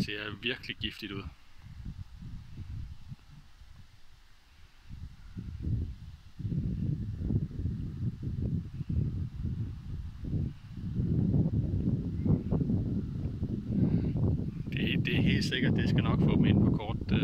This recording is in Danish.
ser virkelig giftigt ud. Det er helt sikkert, det skal nok få dem ind på kort